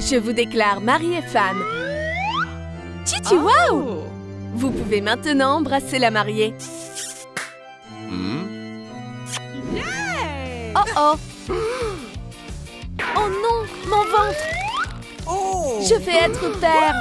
Je vous déclare mari et femme. Titi, waouh! Vous pouvez maintenant embrasser la mariée. Oh oh! Oh non, mon ventre! Je vais être père!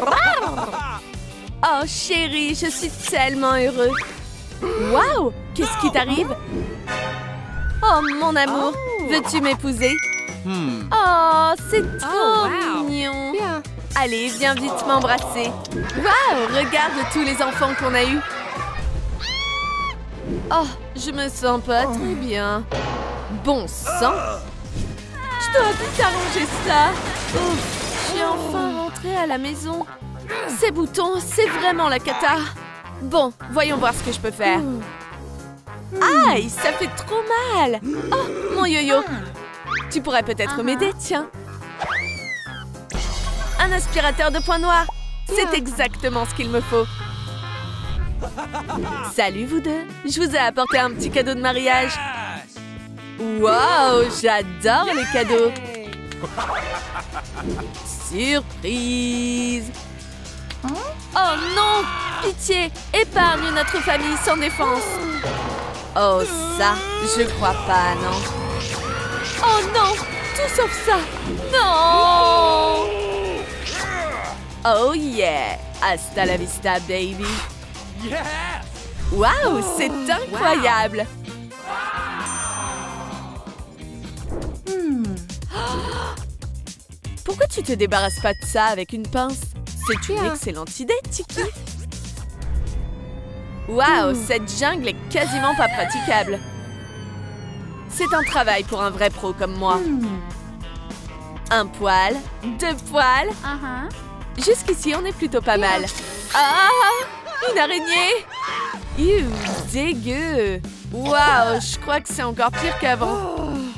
Oh chérie, je suis tellement heureux! Waouh! Qu'est-ce qui t'arrive? Oh mon amour, veux-tu m'épouser? Oh, c'est trop mignon! Allez, viens vite m'embrasser! Waouh! Regarde tous les enfants qu'on a eus! Oh, je me sens pas très bien. Bon sang! Je dois vite arranger ça! Ouf, je suis enfin rentrée à la maison. Ces boutons, c'est vraiment la cata! Bon, voyons voir ce que je peux faire. Aïe, ça fait trop mal! Oh, mon yo-yo! Tu pourrais peut-être m'aider, tiens! Un aspirateur de points noirs! C'est exactement ce qu'il me faut! Salut vous deux! Je vous ai apporté un petit cadeau de mariage! Waouh, j'adore les cadeaux! Surprise! Oh non! Pitié! Épargne notre famille sans défense! Oh ça, je crois pas, non! Oh non! Tout sauf ça! Non! Oh yeah! Hasta la vista, baby! Waouh, c'est incroyable! Pourquoi tu te débarrasses pas de ça avec une pince? C'est une excellente idée, Tiki! Waouh, cette jungle est quasiment pas praticable! C'est un travail pour un vrai pro comme moi. Un poil, deux poils. Jusqu'ici, on est plutôt pas mal. Ah! Une araignée! Dégueu! Waouh, je crois que c'est encore pire qu'avant.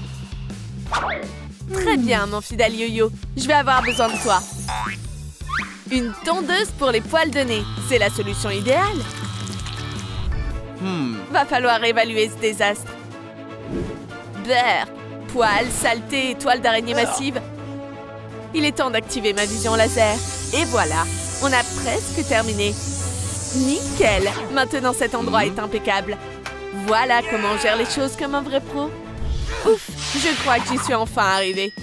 Très bien, mon fidèle yo-yo. Je vais avoir besoin de toi. Une tondeuse pour les poils de nez. C'est la solution idéale. Va falloir évaluer ce désastre. Brrr! Poils, saleté et toile d'araignée massive. Il est temps d'activer ma vision laser. Et voilà, on a presque terminé. Nickel! Maintenant, cet endroit est impeccable. Voilà comment on gère les choses comme un vrai pro. Ouf! Je crois que j'y suis enfin arrivée.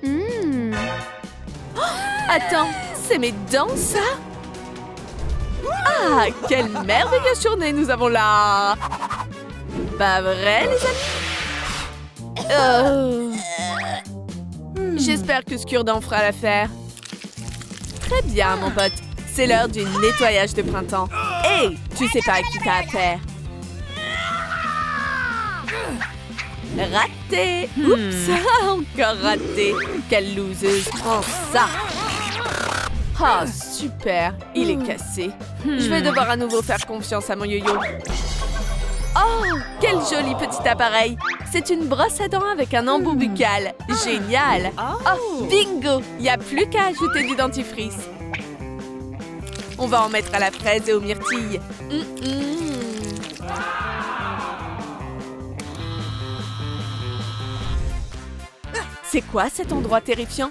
Oh, attends, c'est mes dents, ça? Ah, quelle merveilleuse journée nous avons là! Pas vrai, les amis? J'espère que ce cure-dent fera l'affaire. Très bien, mon pote. C'est l'heure du nettoyage de printemps. Hey, tu sais pas à qui t'as affaire. Raté! Oups! Encore raté! Quelle loseuse! Prends ça! Ah, super! Il est cassé. Je vais devoir à nouveau faire confiance à mon yo-yo. Oh! Quel joli petit appareil! C'est une brosse à dents avec un embout buccal. Génial! Oh, bingo! Il n'y a plus qu'à ajouter du dentifrice. On va en mettre à la fraise et aux myrtilles. C'est quoi cet endroit terrifiant?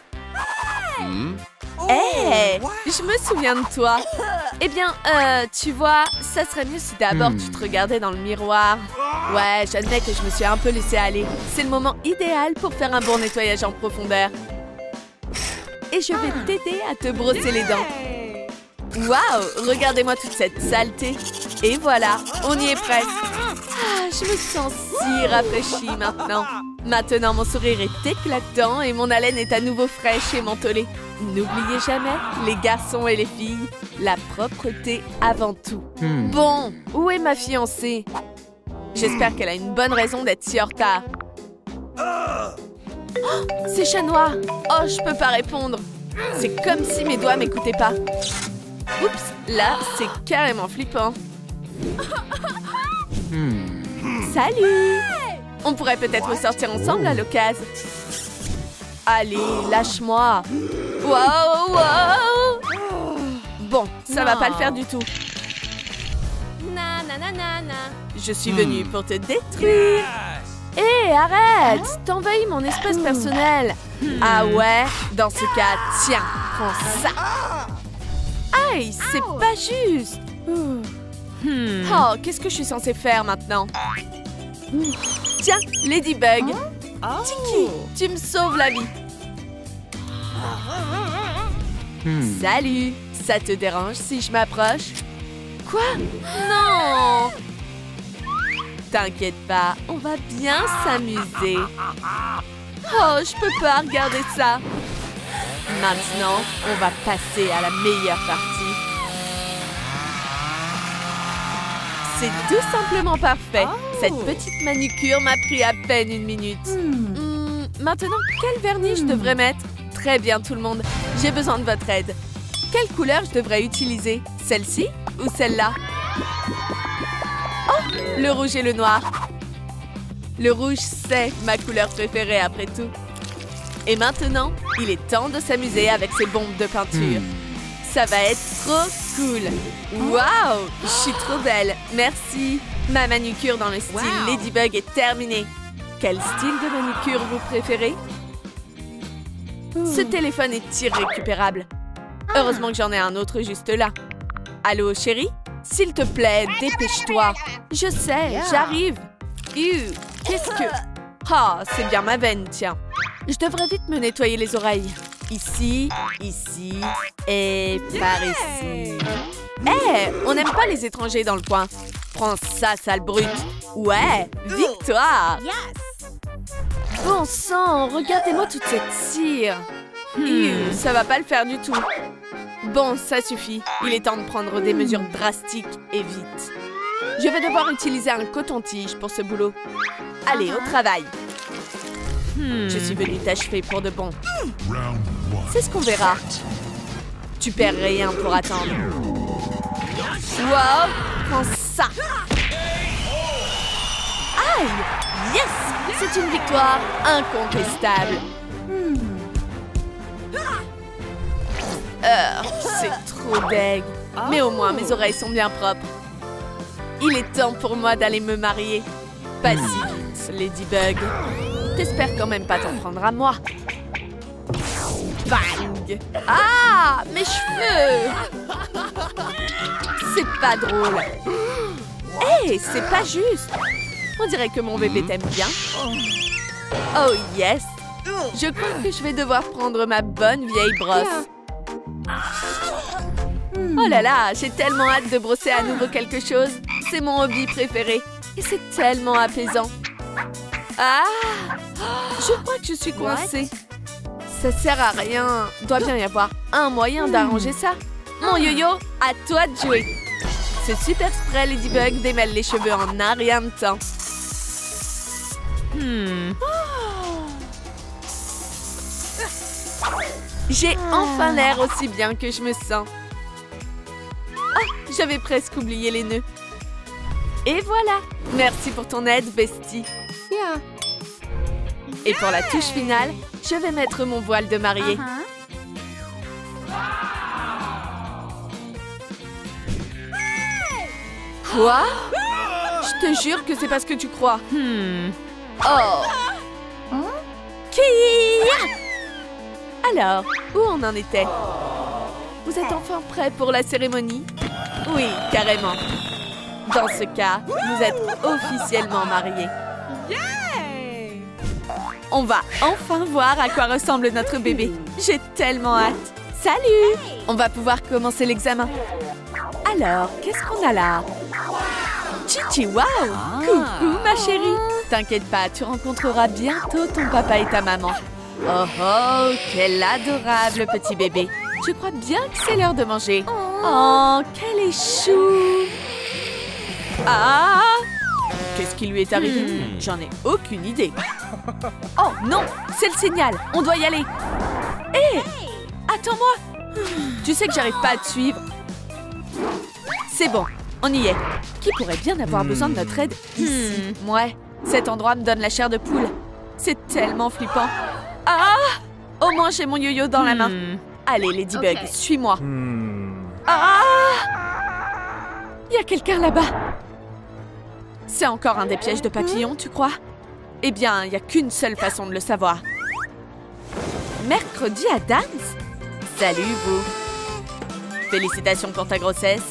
Hey, je me souviens de toi. Eh bien, tu vois, ça serait mieux si d'abord tu te regardais dans le miroir. Ouais, j'admets que je me suis un peu laissée aller. C'est le moment idéal pour faire un bon nettoyage en profondeur. Et je vais t'aider à te brosser les dents. Waouh, regardez-moi toute cette saleté. Et voilà, on y est presque. Ah, je me sens si rafraîchie maintenant. Maintenant, mon sourire est éclatant et mon haleine est à nouveau fraîche et mentholée. N'oubliez jamais, les garçons et les filles, la propreté avant tout. Bon, où est ma fiancée? J'espère qu'elle a une bonne raison d'être si en retard. Oh, c'est chat noir. Oh, je peux pas répondre. C'est comme si mes doigts m'écoutaient pas. Oups, là, c'est carrément flippant. Salut! On pourrait peut-être sortir ensemble à l'occasion. Allez, lâche-moi. Wow, wow. Bon, ça va pas le faire du tout. Je suis venue pour te détruire. Hé, arrête! T'envahis mon espace personnel. Ah ouais? Dans ce cas, tiens, prends ça. Aïe, c'est pas juste. Oh, qu'est-ce que je suis censée faire maintenant? Tiens, Ladybug. Tiki, tu me sauves la vie. Salut, ça te dérange si je m'approche? Quoi? Non! T'inquiète pas, on va bien s'amuser. Oh, je peux pas regarder ça. Maintenant, on va passer à la meilleure partie. C'est tout simplement parfait. Cette petite manucure m'a pris à peine 1 minute. Maintenant, quel vernis je devrais mettre? Très bien tout le monde, j'ai besoin de votre aide. Quelle couleur je devrais utiliser? Celle-ci ou celle-là? Oh, le rouge et le noir. Le rouge, c'est ma couleur préférée après tout. Et maintenant, il est temps de s'amuser avec ces bombes de peinture. Ça va être trop cool. Waouh, je suis trop belle. Merci. Ma manucure dans le style Ladybug est terminée. Quel style de manucure vous préférez? Ce téléphone est irrécupérable. Heureusement que j'en ai un autre juste là. Allô, chérie? S'il te plaît, dépêche-toi. Je sais, j'arrive. Qu'est-ce que... Ah, c'est bien ma veine, tiens. Je devrais vite me nettoyer les oreilles. Ici, ici et par ici. Hé, on n'aime pas les étrangers dans le coin. Prends ça, sale brute. Ouais, victoire. Bon sang, regardez-moi toute cette cire. Ça va pas le faire du tout. Bon, ça suffit. Il est temps de prendre des mesures drastiques et vite. Je vais devoir utiliser un coton-tige pour ce boulot. Allez, au travail. Je suis venue t'achever pour de bon. C'est ce qu'on verra. Tu perds rien pour attendre. Wow, prends ça. Aïe! Yes! C'est une victoire incontestable. C'est trop deg. Mais au moins, mes oreilles sont bien propres. Il est temps pour moi d'aller me marier. Pas si vite, Ladybug. T'espères quand même pas t'en prendre à moi. Bang! Ah! Mes cheveux! C'est pas drôle. Hé, c'est pas juste. On dirait que mon bébé t'aime bien. Oh yes! Je crois que je vais devoir prendre ma bonne vieille brosse. Oh là là, j'ai tellement hâte de brosser à nouveau quelque chose. C'est mon hobby préféré. Et c'est tellement apaisant. Ah! Je crois que je suis coincée. Ça sert à rien. Doit bien y avoir un moyen d'arranger ça. Mon yo-yo, à toi de jouer. Ce super spray Ladybug démêle les cheveux en un rien de temps. J'ai enfin l'air aussi bien que je me sens. Ah, j'avais presque oublié les nœuds. Et voilà. Merci pour ton aide, bestie. Et pour la touche finale, je vais mettre mon voile de mariée. Quoi? Je te jure que c'est pas ce que tu crois. Oh. Alors, où on en était? Vous êtes enfin prêts pour la cérémonie? Oui, carrément. Dans ce cas, vous êtes officiellement mariés. On va enfin voir à quoi ressemble notre bébé. J'ai tellement hâte. Salut! On va pouvoir commencer l'examen. Alors, qu'est-ce qu'on a là? Chichi, waouh! Coucou, ma chérie! T'inquiète pas, tu rencontreras bientôt ton papa et ta maman. Oh oh, quel adorable petit bébé! Je crois bien que c'est l'heure de manger. Oh, quel est chou! Ah! Qu'est-ce qui lui est arrivé? J'en ai aucune idée. Oh non, c'est le signal. On doit y aller. Hé! Attends-moi! Tu sais que j'arrive pas à te suivre. C'est bon, on y est. Qui pourrait bien avoir besoin de notre aide ici? Ouais, cet endroit me donne la chair de poule. C'est tellement flippant. Ah! Au moins, j'ai mon yo-yo dans la main. Allez, Ladybug, suis-moi. Ah! Il y a quelqu'un là-bas. C'est encore un des pièges de papillons, tu crois? Eh bien, il n'y a qu'une seule façon de le savoir. Mercredi Addams? Salut, vous. Félicitations pour ta grossesse.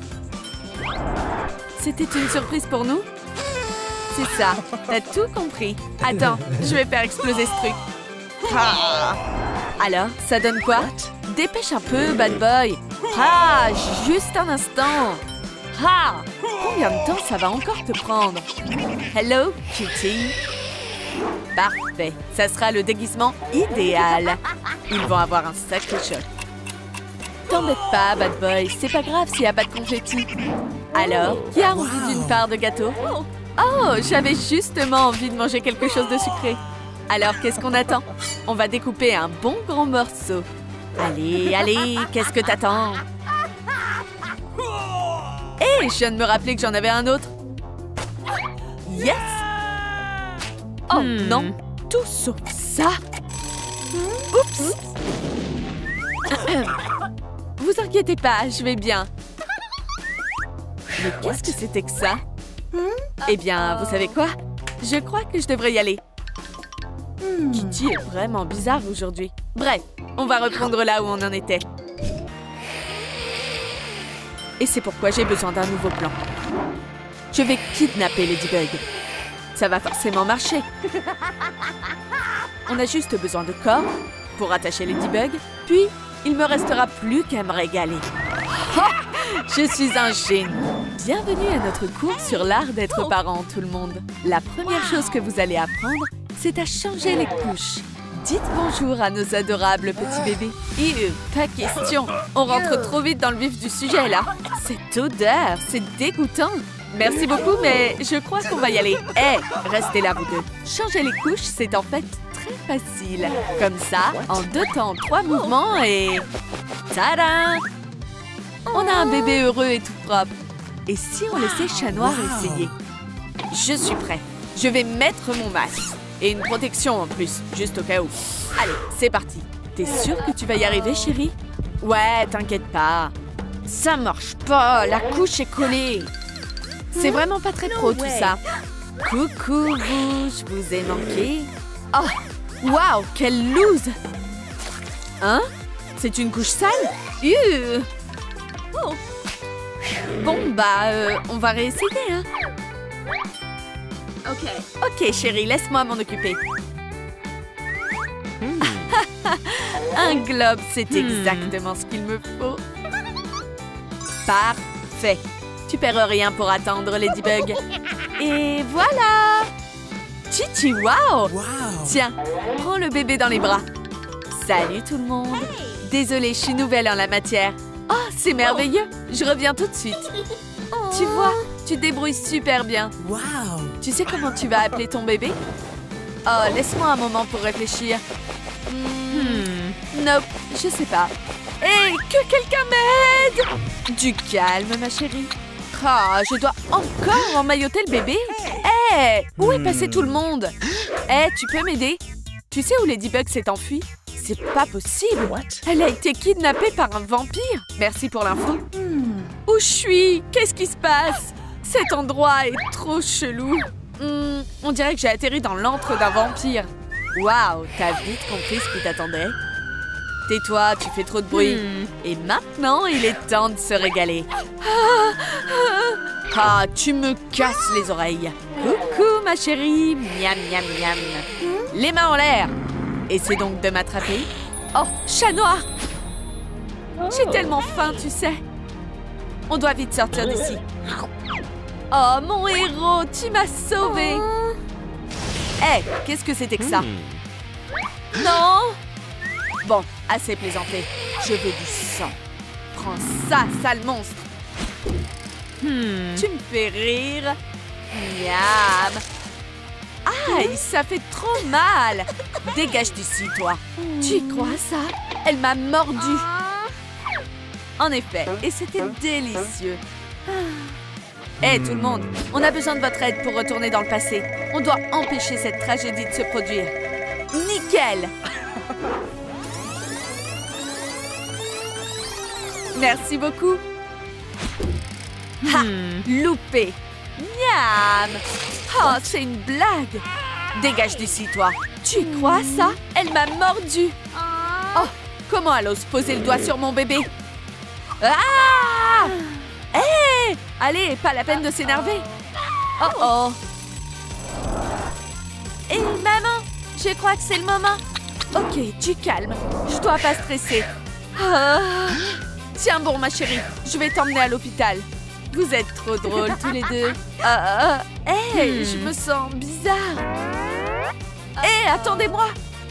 C'était une surprise pour nous? C'est ça, t'as tout compris. Attends, je vais faire exploser ce truc. Ah. Alors, ça donne quoi? Dépêche un peu, bad boy. Ah, juste un instant. Ah, combien de temps ça va encore te prendre? Hello, cutie. Parfait, ça sera le déguisement idéal. Ils vont avoir un sacré choc. T'embête pas, bad boy, c'est pas grave s'il n'y a pas de confetti. Alors, qui a envie d'une part de gâteau? Oh, j'avais justement envie de manger quelque chose de sucré. Alors, qu'est-ce qu'on attend? On va découper un bon gros morceau. Allez, allez, qu'est-ce que t'attends? Hé, je viens de me rappeler que j'en avais un autre. Yes! Oh non, tout sauf ça. Oups! Vous inquiétez pas, je vais bien. Mais qu'est-ce que c'était que ça? Eh bien, vous savez quoi? Je crois que je devrais y aller. Kitty est vraiment bizarre aujourd'hui. Bref, on va reprendre là où on en était. Et c'est pourquoi j'ai besoin d'un nouveau plan. Je vais kidnapper Ladybug. Ça va forcément marcher. On a juste besoin de corps pour attacher Ladybug, puis il me restera plus qu'à me régaler. Je suis un génie. Bienvenue à notre cours sur l'art d'être parent, tout le monde. La première chose que vous allez apprendre, c'est à changer les couches. Dites bonjour à nos adorables petits bébés. Pas question. On rentre trop vite dans le vif du sujet, là. Cette odeur, c'est dégoûtant. Merci beaucoup, mais je crois qu'on va y aller. Hé, restez là, vous deux. Changer les couches, c'est en fait très facile. Comme ça, en 2 temps, 3 mouvements et... Tada! On a un bébé heureux et tout propre. Et si on laissait Chat Noir essayer? Je suis prêt. Je vais mettre mon masque. Et une protection en plus, juste au cas où. Allez, c'est parti. T'es sûre que tu vas y arriver, chérie? Ouais, t'inquiète pas. Ça marche pas, la couche est collée. C'est vraiment pas très pro tout ça. Coucou vous, je vous ai manqué. Oh, waouh, quelle loose. Hein? C'est une couche sale? Bon, bah, on va réessayer, hein. Ok, chérie, laisse-moi m'en occuper. Un globe, c'est exactement ce qu'il me faut. Parfait. Tu perds rien pour attendre, Ladybug. Et voilà! Chichi, wow! Tiens, prends le bébé dans les bras. Salut tout le monde. Désolée, je suis nouvelle en la matière. Oh, c'est merveilleux. Je reviens tout de suite. Tu vois, tu te débrouilles super bien. Tu sais comment tu vas appeler ton bébé? Oh, laisse-moi un moment pour réfléchir. Nope, je sais pas. Hé, que quelqu'un m'aide! Du calme, ma chérie. Ah, je dois encore emmailloter le bébé? Hé, où est passé tout le monde? Hé, tu peux m'aider? Tu sais où Ladybug s'est enfuie? C'est pas possible. Elle a été kidnappée par un vampire. Merci pour l'info. Où je suis? Qu'est-ce qui se passe? Cet endroit est trop chelou. On dirait que j'ai atterri dans l'antre d'un vampire. Waouh, t'as vite compris ce qui t'attendait. Tais-toi, tu fais trop de bruit. Et maintenant, il est temps de se régaler. Ah, tu me casses les oreilles. Coucou, ma chérie. Miam, miam, miam. Les mains en l'air. Essaie donc de m'attraper. Oh, Chat Noir. J'ai tellement faim, tu sais. On doit vite sortir d'ici. Oh, mon héros, tu m'as sauvé. Hé, qu'est-ce que c'était que ça? Non. Bon, assez plaisanté. Je veux du sang. Prends ça, sale monstre. Tu me fais rire. Miam. Aïe, ça fait trop mal. Dégage d'ici, toi. Tu y crois, ça? Elle m'a mordu. En effet, et c'était délicieux. Hé, tout le monde, on a besoin de votre aide pour retourner dans le passé. On doit empêcher cette tragédie de se produire. Nickel! Merci beaucoup. Ha! Loupé. Miam! Oh, c'est une blague. Dégage d'ici, toi. Tu y crois, ça? Elle m'a mordu. Oh, comment elle ose poser le doigt sur mon bébé? Ah! Hé! Allez, pas la peine de s'énerver. Oh oh. Hé, maman, je crois que c'est le moment. Ok, du calme. Je dois pas stresser. Ah. Tiens bon, ma chérie, je vais t'emmener à l'hôpital. Vous êtes trop drôles tous les deux. Hé, je me sens bizarre. Hé, attendez-moi.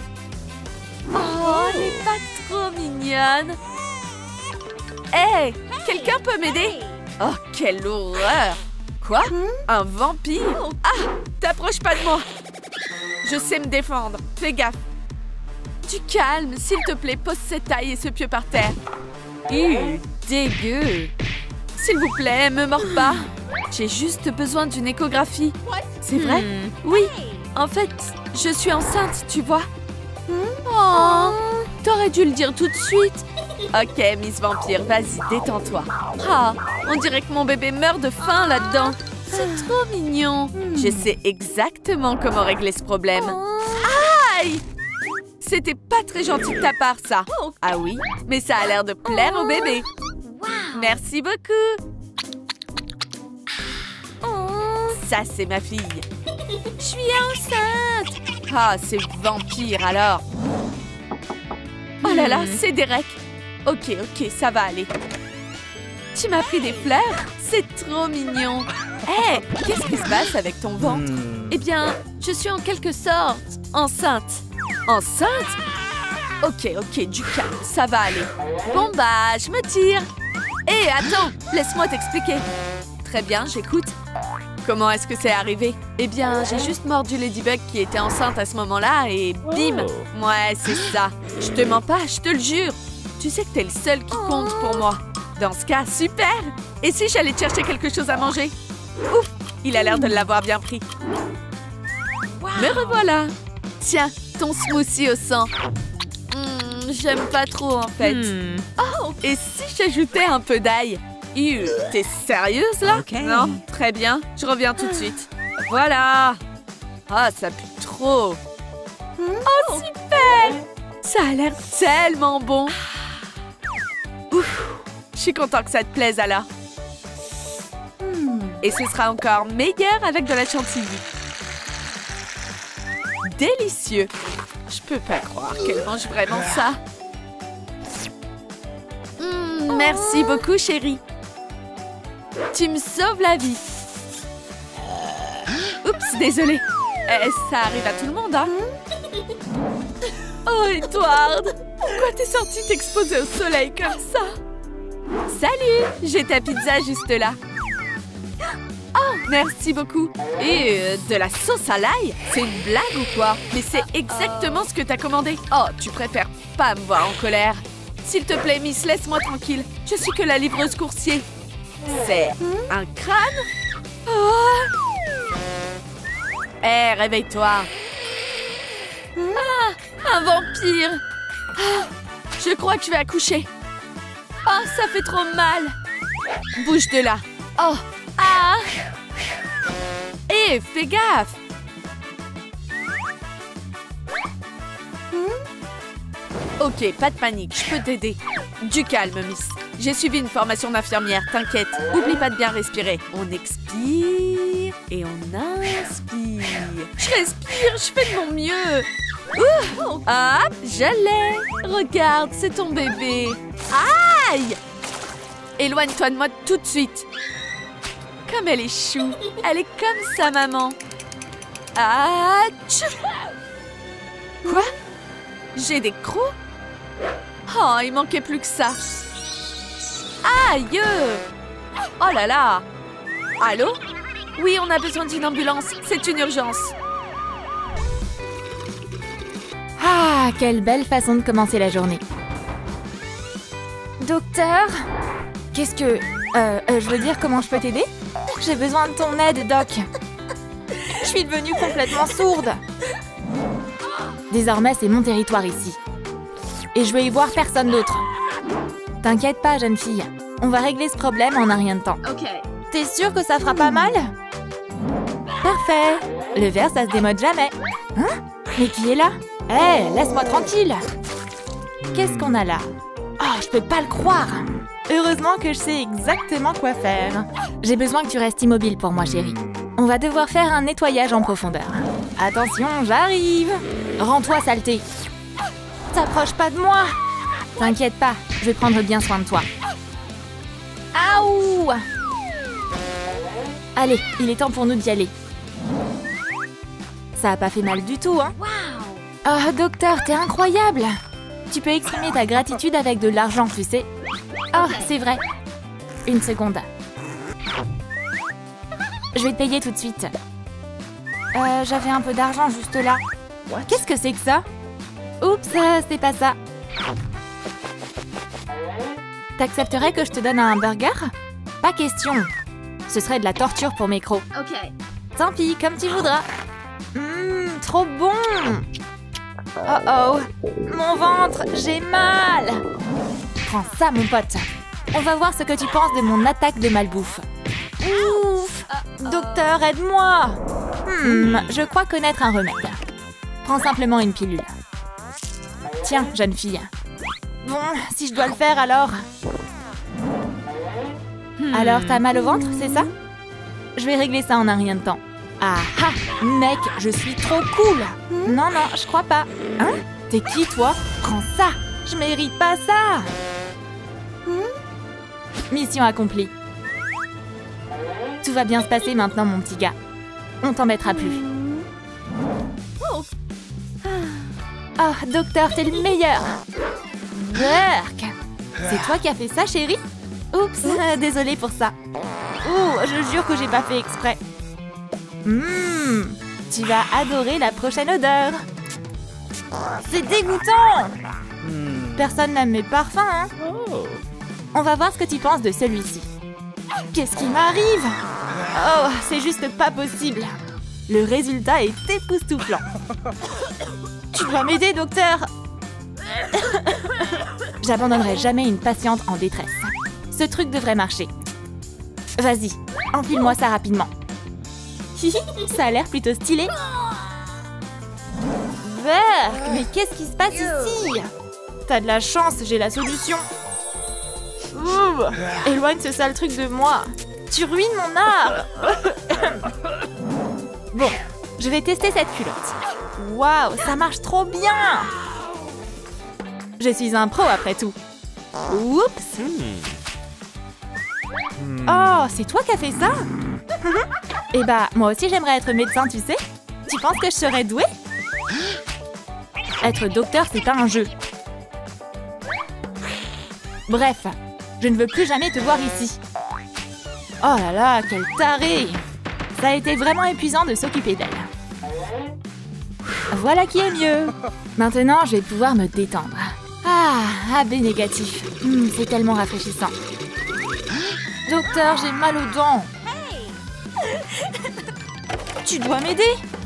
Oh, elle est pas trop mignonne. Hé, quelqu'un peut m'aider? Oh, quelle horreur. Quoi? Un vampire? Ah, t'approches pas de moi. Je sais me défendre. Fais gaffe. Du calme, s'il te plaît, pose cette taille et ce pieu par terre. Dégueu. S'il vous plaît, me mords pas. J'ai juste besoin d'une échographie. C'est vrai? Oui. En fait, je suis enceinte, tu vois. Oh, t'aurais dû le dire tout de suite. Ok, Miss Vampire, vas-y, détends-toi. Ah, on dirait que mon bébé meurt de faim là-dedans. C'est trop mignon. Je sais exactement comment régler ce problème. Aïe! C'était pas très gentil de ta part, ça. Ah oui? Mais ça a l'air de plaire au bébé. Merci beaucoup. Ça, c'est ma fille. Je suis enceinte. Ah, c'est vampire, alors. Oh là là, c'est Derek. Ok, ça va aller. Tu m'as pris des fleurs? C'est trop mignon. Hé, qu'est-ce qui se passe avec ton ventre? Eh bien, je suis en quelque sorte enceinte. Enceinte? Ok, du calme, ça va aller. Bon bah, je me tire. Hé, attends, laisse-moi t'expliquer. Très bien, j'écoute. Comment est-ce que c'est arrivé? Eh bien, j'ai juste mordu Ladybug qui était enceinte à ce moment-là et bim! Ouais, c'est ça. Je te mens pas, je te le jure. Tu sais que t'es le seul qui compte pour moi. Dans ce cas, super! Et si j'allais te chercher quelque chose à manger? Ouf! Il a l'air de l'avoir bien pris. Me revoilà! Tiens, ton smoothie au sang. J'aime pas trop, en fait. Oh! Et si j'ajoutais un peu d'ail? T'es sérieuse, là? Non? Très bien. Je reviens tout de suite. Voilà! Ah, ça pue trop! Oh, super! Ça a l'air tellement bon! Ouf! Je suis content que ça te plaise, Ala. Et ce sera encore meilleur avec de la chantilly. Délicieux! Je peux pas croire qu'elle mange vraiment ça. Merci beaucoup, chérie. Tu me sauves la vie. Oups, désolée. Ça arrive à tout le monde, hein? Oh, Edward! Pourquoi t'es sorti t'exposer au soleil comme ça? Salut! J'ai ta pizza juste là. Oh, merci beaucoup. Et de la sauce à l'ail? C'est une blague ou quoi? Mais c'est exactement ce que t'as commandé. Oh, tu préfères pas me voir en colère. S'il te plaît, Miss, laisse-moi tranquille. Je suis que la livreuse coursier. C'est un crâne? Oh. Hé, réveille-toi. Ah, un vampire. Ah, je crois que je vais accoucher. Oh, ça fait trop mal. Bouge de là. Oh, ah. Hé, fais gaffe. Ok, pas de panique, je peux t'aider. Du calme, Miss. J'ai suivi une formation d'infirmière, t'inquiète. Oublie pas de bien respirer. On expire et on inspire. Je respire, je fais de mon mieux. Hop, je l'ai. Regarde, c'est ton bébé. Aïe! Éloigne-toi de moi tout de suite. Comme elle est chou. Elle est comme sa maman. Atch! Quoi? J'ai des crocs? Oh, il manquait plus que ça. Aïe! Oh là là! Allô? Oui, on a besoin d'une ambulance. C'est une urgence. Ah, quelle belle façon de commencer la journée. Docteur? Qu'est-ce que... je veux dire, comment je peux t'aider? J'ai besoin de ton aide, Doc. Je suis devenue complètement sourde. Désormais, c'est mon territoire ici. Et je veux y voir personne d'autre. T'inquiète pas, jeune fille. On va régler ce problème en un rien de temps. T'es sûre que ça fera pas mal? Parfait. Le verre, ça se démode jamais. Hein? Mais qui est là? Hé, laisse-moi tranquille. qu'est-ce qu'on a là? Oh, je peux pas le croire! Heureusement que je sais exactement quoi faire. J'ai besoin que tu restes immobile pour moi, chérie. On va devoir faire un nettoyage en profondeur. Attention, j'arrive! Rends-toi, saleté! T'approches pas de moi! T'inquiète pas, je vais prendre bien soin de toi. Aouh! Allez, il est temps pour nous d'y aller. Ça a pas fait mal du tout, hein? Oh, docteur, t'es incroyable! Tu peux exprimer ta gratitude avec de l'argent, tu sais. Oh, c'est vrai. Une seconde. Je vais te payer tout de suite. J'avais un peu d'argent juste là. Qu'est-ce que c'est que ça? Oups, c'est pas ça. T'accepterais que je te donne un burger? Pas question. Ce serait de la torture pour mes crocs. Tant pis, comme tu voudras. Trop bon! Oh oh! Mon ventre, j'ai mal! Prends ça, mon pote. On va voir ce que tu penses de mon attaque de malbouffe. Ouf! Docteur, aide-moi! Je crois connaître un remède. Prends simplement une pilule. Tiens, jeune fille. Bon, si je dois le faire, alors... Alors, t'as mal au ventre, c'est ça? Je vais régler ça en un rien de temps. Ah ah! Mec, je suis trop cool! Non, non, je crois pas. Hein? T'es qui, toi? Prends ça! Je mérite pas ça! Mission accomplie. Tout va bien se passer maintenant, mon petit gars. On t'embêtera plus. Oh, docteur, t'es le meilleur! Burk! C'est toi qui as fait ça, chérie? Oups, désolée pour ça. Oh, je jure que j'ai pas fait exprès. Tu vas adorer la prochaine odeur. C'est dégoûtant! Personne n'aime mes parfums, hein? On va voir ce que tu penses de celui-ci. Qu'est-ce qui m'arrive? Oh, c'est juste pas possible. Le résultat est époustouflant. Tu dois m'aider, docteur. J'abandonnerai jamais une patiente en détresse. Ce truc devrait marcher. Vas-y, enfile-moi ça rapidement. Ça a l'air plutôt stylé. Burk, mais qu'est-ce qui se passe ici? T'as de la chance, j'ai la solution. Ouh, éloigne ce sale truc de moi. Tu ruines mon art. Bon, je vais tester cette culotte. Waouh, ça marche trop bien. Je suis un pro après tout. Oups. Oh, c'est toi qui as fait ça? Eh bah, moi aussi j'aimerais être médecin, tu sais. Tu penses que je serais douée? Être docteur, c'est pas un jeu. Bref, je ne veux plus jamais te voir ici. Oh là là, quel taré! Ça a été vraiment épuisant de s'occuper d'elle. Voilà qui est mieux. Maintenant, je vais pouvoir me détendre. Ah, AB négatif. C'est tellement rafraîchissant. Docteur, j'ai mal aux dents. Tu dois m'aider.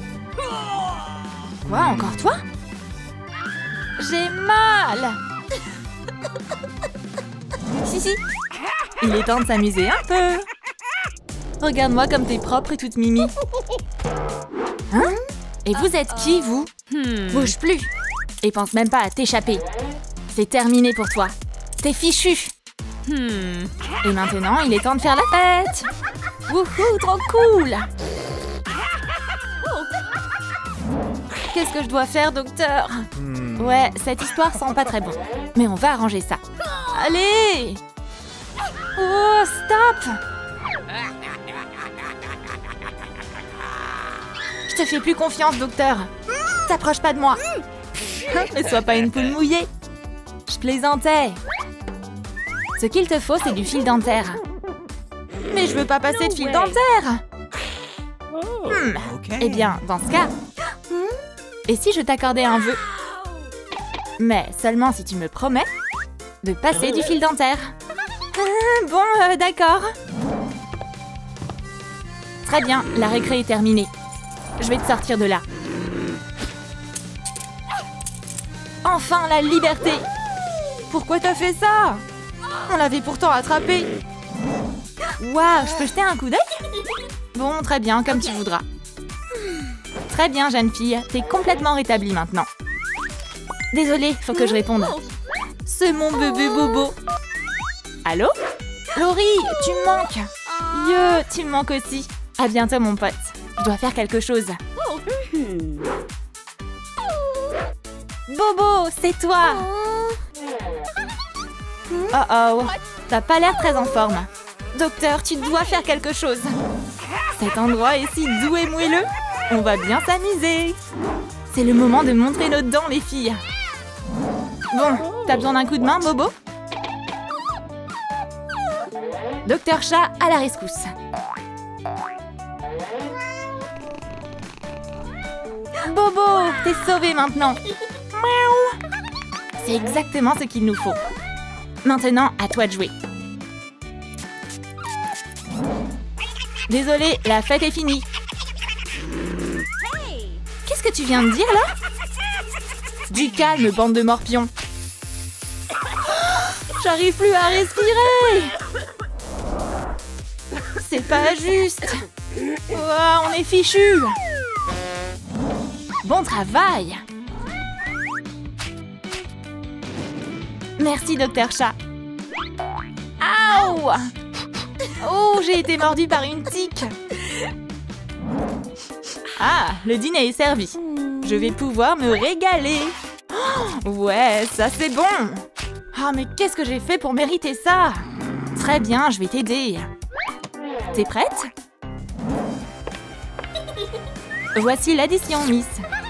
Quoi, encore toi? J'ai mal. Si. Il est temps de s'amuser un peu. Regarde-moi comme t'es propre et toute mimi. Hein? Et vous êtes qui, vous? Bouge plus. Et pense même pas à t'échapper. C'est terminé pour toi. T'es fichu. Et maintenant, il est temps de faire la fête. Wouhou, trop cool. Qu'est-ce que je dois faire, docteur? Ouais, cette histoire sent pas très bon. Mais on va arranger ça. Allez! Oh, stop! Je te fais plus confiance, docteur. T'approches pas de moi. Ne sois pas une poule mouillée. Je plaisantais. Ce qu'il te faut, c'est du fil dentaire. Mais je veux pas passer de fil dentaire. Eh bien, dans ce cas... Et si je t'accordais un vœu? Mais seulement si tu me promets de passer du fil dentaire. Bon, d'accord. Très bien, la récré est terminée. Je vais te sortir de là. Enfin, la liberté! Pourquoi t'as fait ça? On l'avait pourtant attrapé. Waouh, je peux jeter un coup d'œil? Bon, très bien, comme tu voudras. Très bien, jeune fille. T'es complètement rétablie maintenant. Désolée, faut que je réponde. C'est mon bébé Bobo. Allô? Laurie, tu me manques. Yo, tu me manques aussi. À bientôt, mon pote. Je dois faire quelque chose. Bobo, c'est toi. Oh, t'as pas l'air très en forme. Docteur, tu dois faire quelque chose. Cet endroit est si doux et moelleux. On va bien s'amuser. C'est le moment de montrer nos dents, les filles. Bon, t'as besoin d'un coup de main, Bobo? Docteur Chat à la rescousse. Bobo, t'es sauvé maintenant. Miaou. C'est exactement ce qu'il nous faut. Maintenant, à toi de jouer. Désolée, la fête est finie. Qu'est-ce que tu viens de dire, là? Du calme, bande de morpions. J'arrive plus à respirer. C'est pas juste. Oh, on est fichus. Bon travail. Merci, Docteur Chat. Aouh! Oh, j'ai été mordue par une tique. Ah, le dîner est servi. Je vais pouvoir me régaler. Oh, ouais, ça c'est bon. Ah, mais qu'est-ce que j'ai fait pour mériter ça? Très bien, je vais t'aider. T'es prête? Voici l'addition, Miss.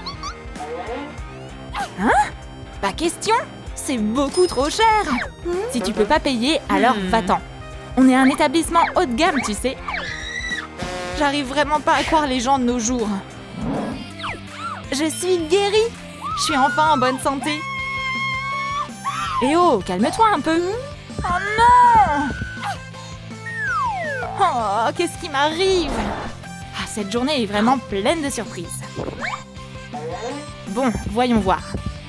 Hein? Pas question? C'est beaucoup trop cher. Si tu peux pas payer, alors va-t'en. On est un établissement haut de gamme, tu sais. J'arrive vraiment pas à croire les gens de nos jours. Je suis guérie. Je suis enfin en bonne santé. Eh oh, calme-toi un peu. Oh non! Oh, qu'est-ce qui m'arrive? Ah, cette journée est vraiment pleine de surprises. Bon, voyons voir.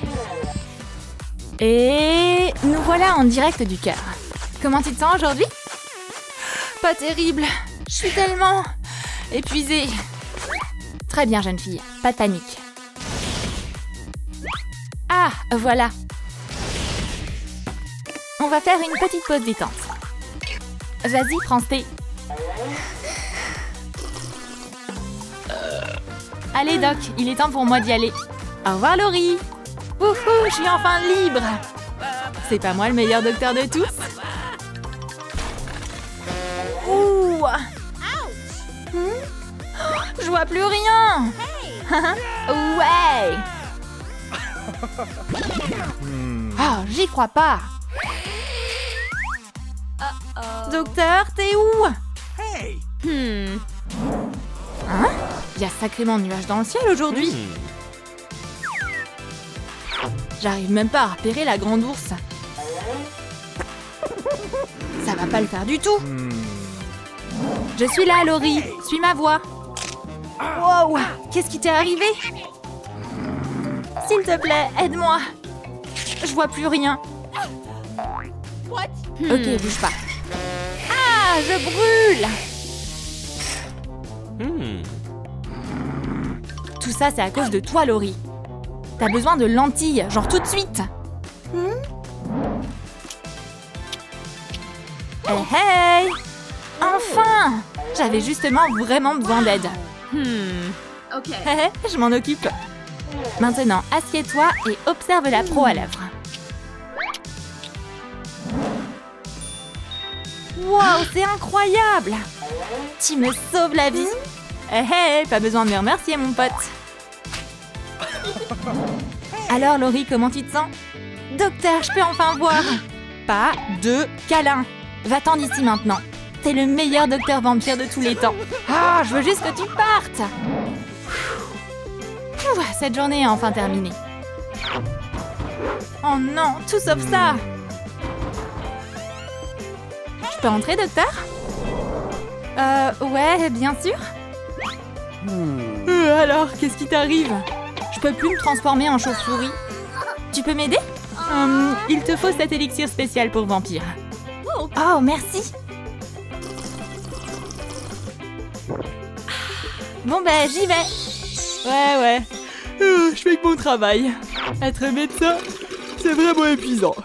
Et nous voilà en direct du cœur. Comment tu te sens aujourd'hui? Pas terrible. Je suis tellement épuisée. Très bien, jeune fille. Pas de panique. Ah, voilà. On va faire une petite pause détente. Vas-y, prends ce thé. Allez, Doc, il est temps pour moi d'y aller. Au revoir, Laurie. Wouhou, je suis enfin libre. C'est pas moi le meilleur docteur de tous? Ouh. Je vois plus rien. Ouais. Ah, j'y crois pas. Docteur, t'es où? Hein? Il y a sacrément de nuages dans le ciel aujourd'hui. J'arrive même pas à repérer la grande ours. Ça va pas le faire du tout. Je suis là, Laurie. Suis ma voix. Wow, qu'est-ce qui t'est arrivé? S'il te plaît, aide-moi. Je vois plus rien. Ok, bouge pas. Ah, je brûle. Tout ça, c'est à cause de toi, Laurie. T'as besoin de lentilles, genre tout de suite. Hey, hey! Enfin! J'avais justement vraiment besoin d'aide. Ok. Je m'en occupe. Maintenant, assieds-toi et observe la pro à l'œuvre. Wow, c'est incroyable! Tu me sauves la vie. Hey, pas besoin de me remercier, mon pote. Alors, Laurie, comment tu te sens? Docteur, je peux enfin voir. Pas de câlin. Va-t'en d'ici maintenant. T'es le meilleur docteur vampire de tous les temps. Ah, je veux juste que tu partes. Cette journée est enfin terminée. Oh non, tout sauf ça. Je peux entrer, docteur? Ouais, bien sûr. Alors, qu'est-ce qui t'arrive? Je peux plus me transformer en chauve-souris. Tu peux m'aider? Il te faut cet élixir spécial pour vampire. Oh, merci. Bon, ben, j'y vais. Ouais. Je fais que mon travail. Être médecin, c'est vraiment épuisant.